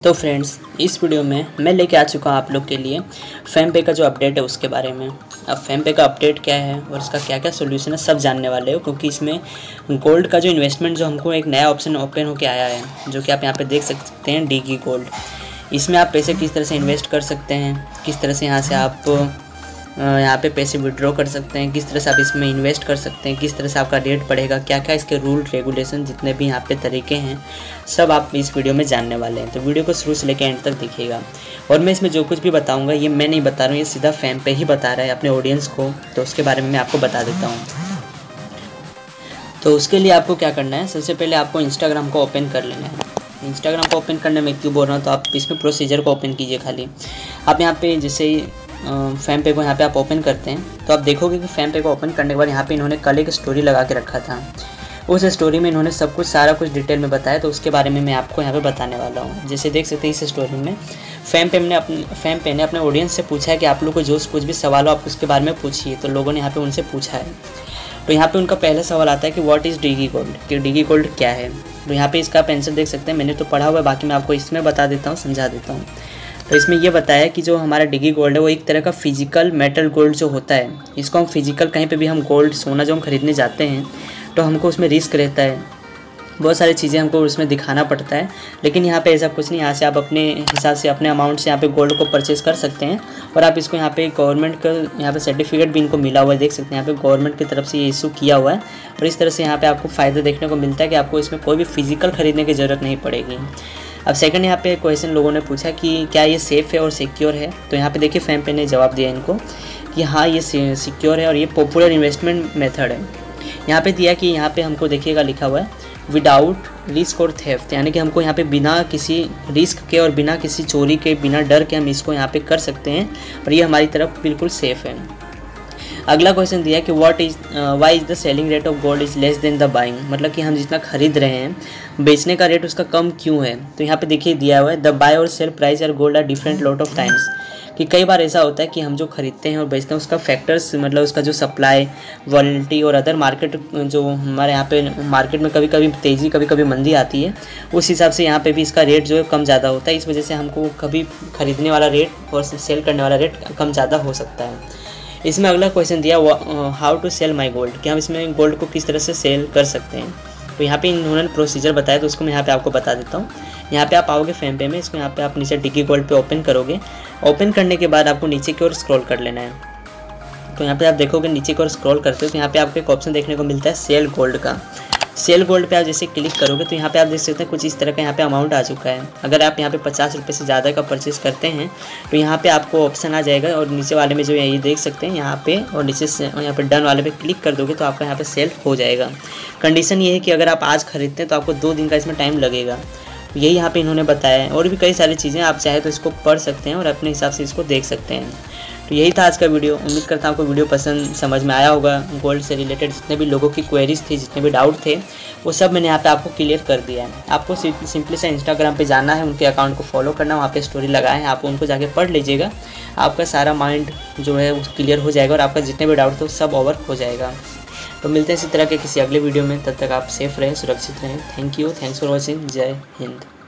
तो फ्रेंड्स, इस वीडियो में मैं लेके आ चुका हूँ आप लोग के लिए फेमपे का जो अपडेट है उसके बारे में। अब फेमपे का अपडेट क्या है और इसका क्या क्या सोल्यूशन है सब जानने वाले हो, क्योंकि इसमें गोल्ड का जो इन्वेस्टमेंट जो हमको एक नया ऑप्शन ओपन होके आया है, जो कि आप यहाँ पे देख सकते हैं, डिगी गोल्ड। इसमें आप पैसे किस तरह से इन्वेस्ट कर सकते हैं, किस तरह से यहाँ से आप यहाँ पे पैसे विड्रॉ कर सकते हैं, किस तरह से आप इसमें इन्वेस्ट कर सकते हैं, किस तरह से आपका रेट पड़ेगा, क्या क्या इसके रूल रेगुलेशन जितने भी यहाँ पे तरीके हैं सब आप इस वीडियो में जानने वाले हैं। तो वीडियो को शुरू से लेकर एंड तक देखिएगा। और मैं इसमें जो कुछ भी बताऊँगा ये मैं नहीं बता रहा हूँ, ये सीधा फेमपे ही बता रहा है अपने ऑडियंस को, तो उसके बारे में मैं आपको बता देता हूँ। तो उसके लिए आपको क्या करना है, सबसे पहले आपको इंस्टाग्राम को ओपन कर लेना है। इंस्टाग्राम को ओपन करने में क्यों बोल रहा हूँ, तो आप इसमें प्रोसीजर को ओपन कीजिए। खाली आप यहाँ पे जैसे ही फेमपे को यहाँ पे आप ओपन करते हैं तो आप देखोगे कि फेमपे को ओपन करने के बाद यहाँ पे इन्होंने कल एक स्टोरी लगा के रखा था। उस स्टोरी में इन्होंने सब कुछ सारा कुछ डिटेल में बताया, तो उसके बारे में मैं आपको यहाँ पे बताने वाला हूँ। जैसे देख सकते हैं इस स्टोरी में फेमपे ने अपने ऑडियंस से पूछा है कि आप लोग को जो कुछ भी सवाल हो आप उसके बारे में पूछिए। तो लोगों ने यहाँ पे उनसे पूछा है। तो यहाँ पे उनका पहला सवाल आता है कि व्हाट इज़ डिगी गोल्ड, कि डिगी गोल्ड क्या है। तो यहाँ पे इसका आप आंसर देख सकते हैं, मैंने तो पढ़ा हुआ है, बाकी मैं आपको इसमें बता देता हूँ, समझा देता हूँ। तो इसमें ये बताया कि जो हमारा डिगी गोल्ड है वो एक तरह का फिजिकल मेटल गोल्ड जो होता है, इसको हम फिजिकल कहीं पे भी हम गोल्ड सोना जो हम खरीदने जाते हैं तो हमको उसमें रिस्क रहता है, बहुत सारी चीज़ें हमको उसमें दिखाना पड़ता है। लेकिन यहाँ पे ऐसा कुछ नहीं, यहाँ से आप अपने हिसाब से अपने अमाउंट से यहाँ पे गोल्ड को परचेज़ कर सकते हैं। और आप इसको यहाँ पे गवर्नमेंट का यहाँ पे सर्टिफिकेट भी इनको मिला हुआ है, देख सकते हैं यहाँ पे गवर्नमेंट की तरफ से ये इशू किया हुआ है। और इस तरह से यहाँ पे आपको फ़ायदा देखने को मिलता है कि आपको इसमें कोई भी फिजिकल ख़रीदने की ज़रूरत नहीं पड़ेगी। अब सेकंड यहाँ पे क्वेश्चन लोगों ने पूछा कि क्या ये सेफ़ है और सिक्योर है। तो यहाँ पे देखिए फेमपे ने जवाब दिया इनको कि हाँ ये सिक्योर है और ये पॉपुलर इन्वेस्टमेंट मेथड है। यहाँ पे दिया कि यहाँ पे हमको देखिएगा लिखा हुआ है विदाउट रिस्क और थेफ्ट, यानी कि हमको यहाँ पे बिना किसी रिस्क के और बिना किसी चोरी के, बिना डर के हम इसको यहाँ पे कर सकते हैं और ये हमारी तरफ बिल्कुल सेफ़ है। अगला क्वेश्चन दिया कि why is the selling rate of gold is less than the buying, मतलब कि हम जितना खरीद रहे हैं बेचने का रेट उसका कम क्यों है। तो यहाँ पे देखिए दिया हुआ है द बाय और सेल प्राइस और gold are different lot of times, कि कई बार ऐसा होता है कि हम जो खरीदते हैं और बेचते हैं उसका फैक्टर्स, मतलब उसका जो सप्लाई, वॉलिटी और अदर मार्केट जो हमारे यहाँ पे मार्केट में कभी कभी तेज़ी कभी कभी मंदी आती है, उस हिसाब से यहाँ पे भी इसका रेट जो है कम ज़्यादा होता है। इस वजह से हमको कभी खरीदने वाला रेट और सेल करने वाला रेट कम ज़्यादा हो सकता है। इसमें अगला क्वेश्चन दिया how to sell my gold, कि हम इसमें गोल्ड को किस तरह से सेल कर सकते हैं। तो यहाँ पे इन्होंने प्रोसीजर बताया, तो उसको मैं यहाँ पे आपको बता देता हूँ। यहाँ पे आप आओगे फेमपे में, इसको यहाँ पे आप नीचे डिगी गोल्ड पे ओपन करोगे। ओपन करने के बाद आपको नीचे की ओर स्क्रॉल कर लेना है। तो यहाँ पे आप देखोगे नीचे की ओर स्क्रॉल करते हो तो यहाँ पे आपको एक ऑप्शन देखने को मिलता है सेल गोल्ड का। सेल गोल्ड पे आप जैसे क्लिक करोगे तो यहाँ पे आप देख सकते हैं कुछ इस तरह का यहाँ पे अमाउंट आ चुका है। अगर आप यहाँ पे 50 रुपये से ज़्यादा का परचेज़ करते हैं तो यहाँ पे आपको ऑप्शन आ जाएगा और नीचे वाले में जो ये देख सकते हैं यहाँ पे, और नीचे से यहाँ पे डन वाले पे क्लिक कर दोगे तो आपका यहाँ पे सेल हो जाएगा। कंडीशन ये है कि अगर आप आज खरीदते हैं तो आपको 2 दिन का इसमें टाइम लगेगा। यही यहाँ पे इन्होंने बताया है, और भी कई सारी चीज़ें आप चाहे तो इसको पढ़ सकते हैं और अपने हिसाब से इसको देख सकते हैं। तो यही था आज का वीडियो। उम्मीद करता हूँ आपको वीडियो पसंद समझ में आया होगा। गोल्ड से रिलेटेड जितने भी लोगों की क्वेरीज थी, जितने भी डाउट थे, वो सब मैंने यहाँ पे आपको क्लियर कर दिया है। आपको सिंपली से इंस्टाग्राम पे जाना है, उनके अकाउंट को फॉलो करना, वहाँ पे स्टोरी लगाए हैं, आप उनको जाके पढ़ लीजिएगा। आपका सारा माइंड जो है वो क्लियर हो जाएगा और आपका जितने भी डाउट थे वो सब ओवर हो जाएगा। तो मिलते हैं इसी तरह के किसी अगले वीडियो में, तब तक आप सेफ रहें, सुरक्षित रहें। Thank you, thanks for watching. जय हिंद।